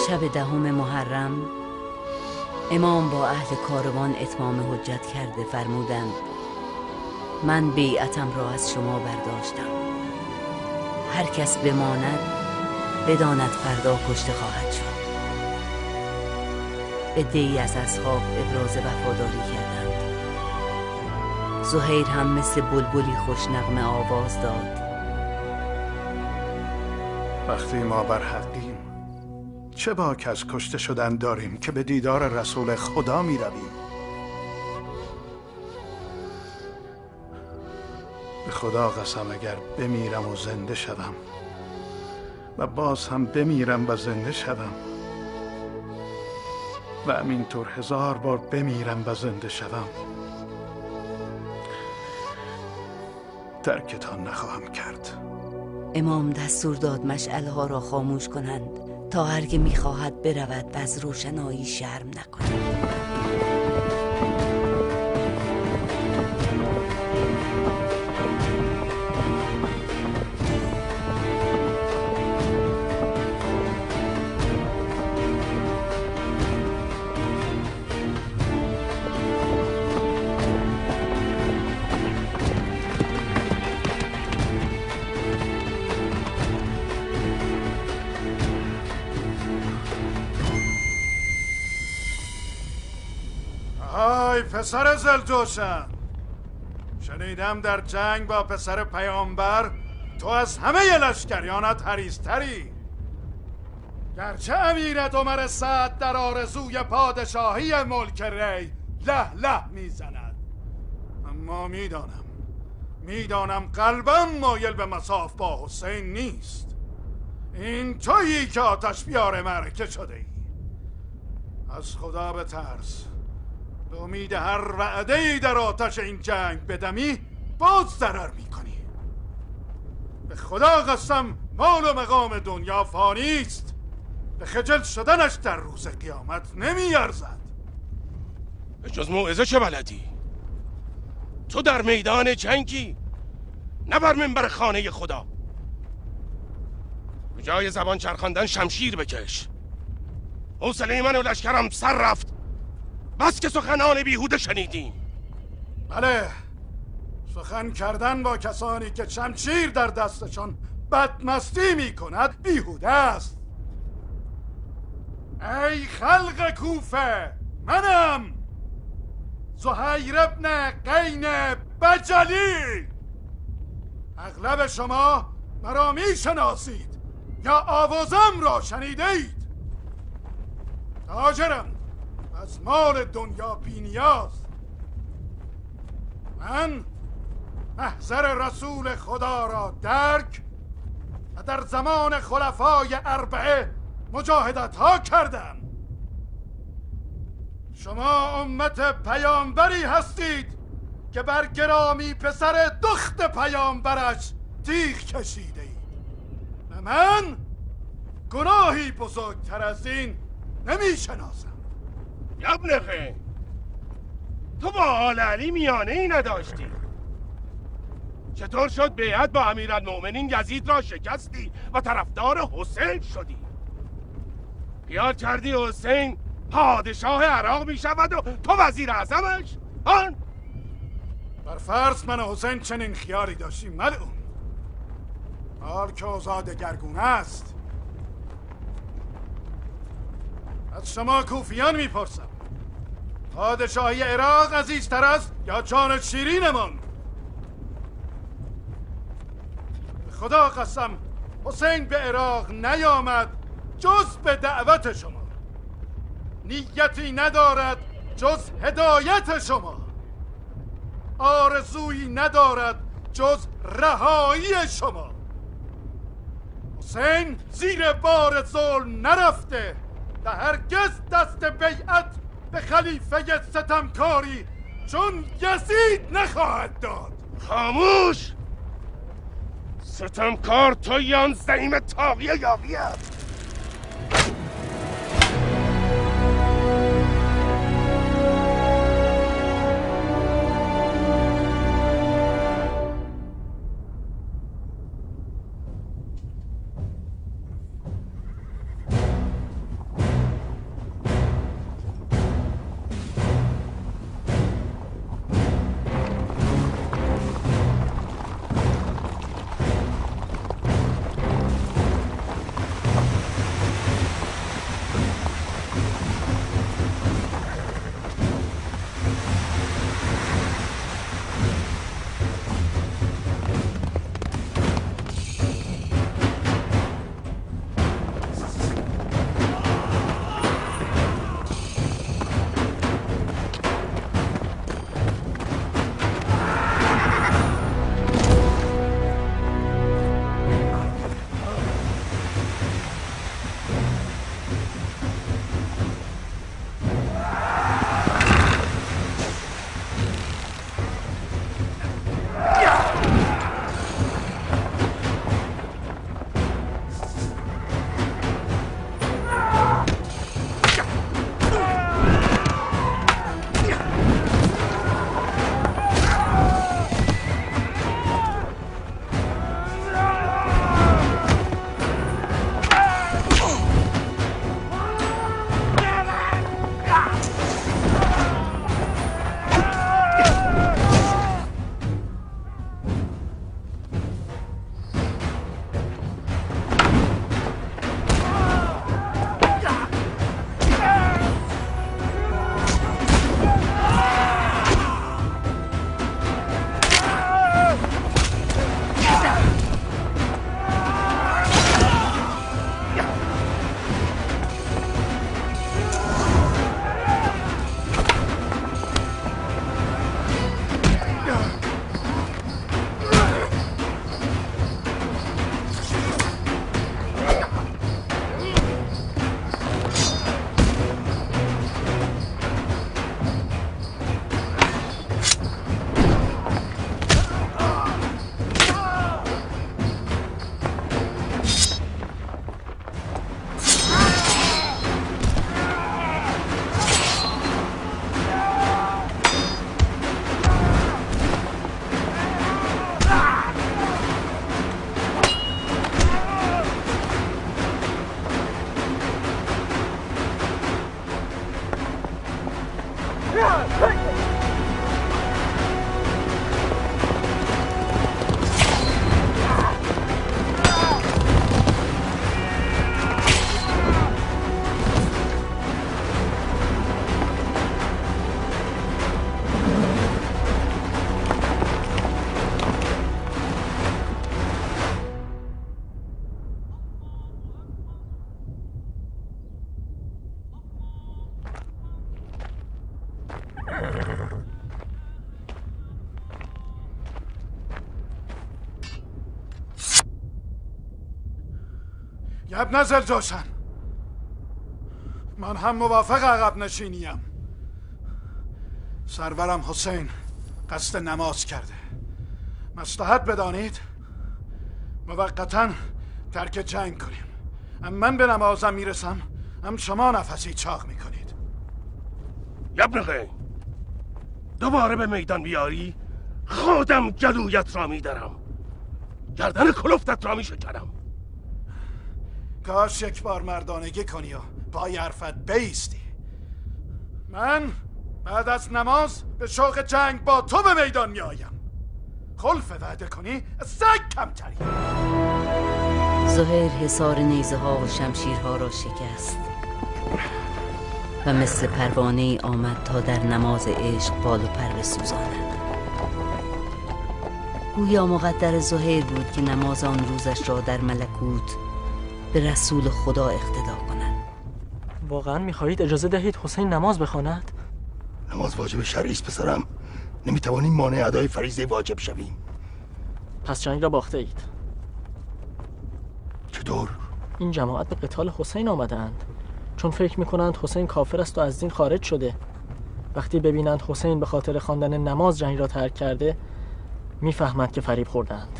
شب 10 محرم امام با اهل کاروان اتمام حجت کرده فرمودند من بیعتم را از شما برداشتم. هر کس بماند بداند فردا کشته خواهد شد. عده‌ای از اصحاب ابراز وفاداری کردند. زهیر هم مثل بلبلی خوش نغمه آواز داد وقتی ما بر حقیم چه باک از کشته شدن داریم که به دیدار رسول خدا می رویم. به خدا قسم اگر بمیرم و زنده شدم و باز هم بمیرم و زنده شدم و همینطور 1000 بار بمیرم و زنده شدم ترکتان نخواهم کرد. امام دستور داد مشعله ها را خاموش کنند تا هر که می‌خواهد برود و از روشنایی شرم نکند. پسر زلجوشن، شنیدم در جنگ با پسر پیامبر تو از همه لشکریانت حریص‌تری. گرچه امیرت عمر سعد در آرزوی پادشاهی ملک ری له له میزند، اما میدانم قلبم مایل به مصاف با حسین نیست. این تویی که آتش بیار معرکه شده ای. از خدا بترس، به امید هر وعده‌ای در آتش این جنگ بدمی باز ضرر میکنی. به خدا قسم مال و مقام دنیا فانی است، به خجل شدنش در روز قیامت نمیارزد. به جز موعظه چه بلدی؟ تو در میدان جنگی، نه بر منبر خانه خدا. به جای زبان چرخاندن شمشیر بکش. حوصله من و لشکرم سر رفت، بس که سخنان بیهوده شنیدیم. بله، سخن کردن با کسانی که شمشیر در دستشان بدمستی می کند بیهوده است. ای خلق کوفه، منم زهیر ابن قین بجلی. اغلب شما مرا می شناسید یا آوازم را شنیدید. تاجرم، از مال دنیا بی نیاز. من محضر رسول خدا را درک و در زمان خلفای اربعه مجاهدت ها کردم. شما امت پیامبری هستید که بر گرامی پسر دخت پیامبرش تیغ کشیده اید و من گناهی بزرگتر از این نمی شناسم. ابن قین، تو با آل علی میانه ای نداشتی؟ چطور شد بیعت با امیرالمؤمنین یزید را شکستی و طرفدار حسین شدی؟ خیال کردی حسین پادشاه عراق می شود و تو وزیر اعظمش؟ آن؟ بر فرض من و حسین چنین خیالی داشتیم ملعون. حال که اوضاع دگرگونه است. از شما کوفیان میپرسم، پادشاهی عراق عزیزتر است یا جان شیرینمان؟ به خدا قسم حسین به عراق نیامد جز به دعوت شما. نیتی ندارد جز هدایت شما. آرزویی ندارد جز رهایی شما. حسین زیر بار ظلم نرفته و هرگز دست بیعت به خلیفه ستمکاری چون یزید نخواهد داد. خاموش! ستمکار تو یان زعیم طاغیه یاغیت. ابن ذوالجوشن، من هم موافق عقب نشینیم. سرورم حسین قصد نماز کرده. مصلحت بدانید موقتا ترک جنگ کنیم. هم من به نمازم میرسم، هم شما نفسی چاق میکنید. یبنقه دوباره به میدان بیاری خودم جلویت را میدارم، گردن کلفتت را میشکنم. کاش یک بار مردانگی کنی و پای حرفت بیستی. من بعد از نماز به شوق جنگ با تو به میدان میآیم. خلف وعده کنی سگ کمتری. زهیر حصار نیزه ها و شمشیرها را شکست و مثل پروانه ای آمد تا در نماز عشق بال و پر بسوزاند. گویا مقدر زهیر بود که نماز آن روزش را در ملکوت به رسول خدا اقتدا کند. واقعا میخواهید اجازه دهید حسین نماز بخواند؟ نماز واجب شرعی است پسرم. نمیتوانیم مانع ادای فریضه واجب شویم. پس جنگ را باخته اید. چطور؟ این جماعت به قتال حسین آمدند، چون فکر میکنند حسین کافر است و از دین خارج شده. وقتی ببینند حسین به خاطر خواندن نماز جنگ را ترک کرده، میفهمند که فریب خوردند.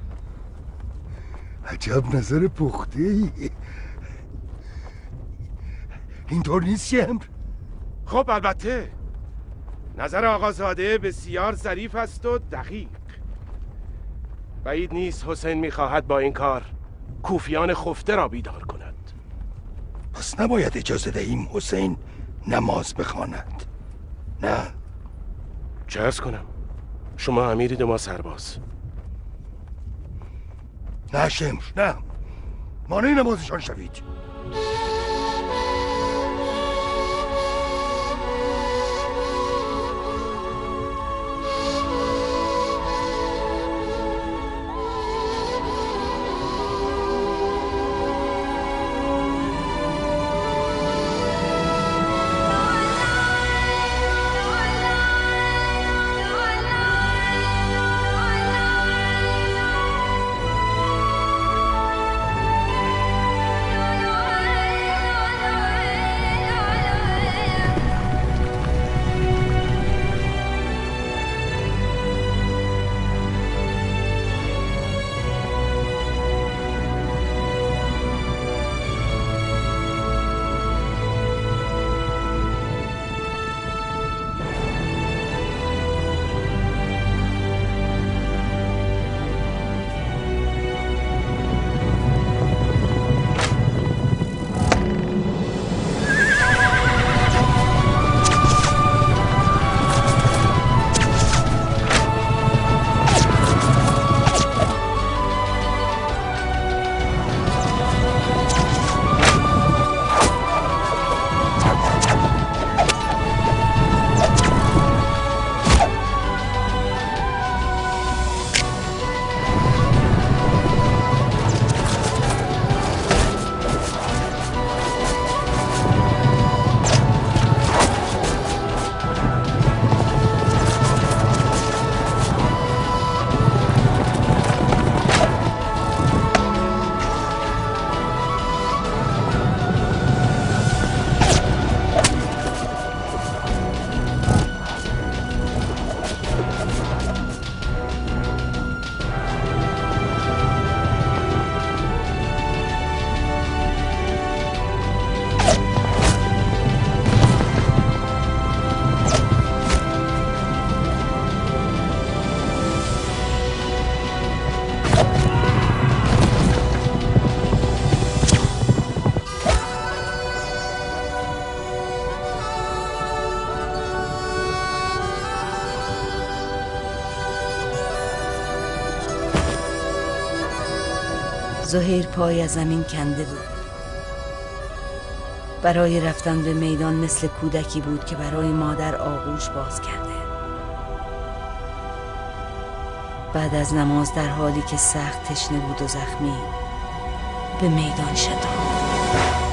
عجب نظر پخته‌ای. اینطور نیست شمر؟ خب البته نظر آقازاده بسیار ظریف است و دقیق. بعید نیست حسین میخواهد با این کار کوفیان خفته را بیدار کند. پس نباید اجازه دهیم حسین نماز بخواند. نه؟ چه عرض کنم؟ شما امیرید و ما سرباز. نه شمر، نه. مانع نمازشان شوید. زهیر پای از زمین کنده بود. برای رفتن به میدان مثل کودکی بود که برای مادر آغوش باز کرده. بعد از نماز در حالی که سخت تشنه بود و زخمی به میدان شتافت.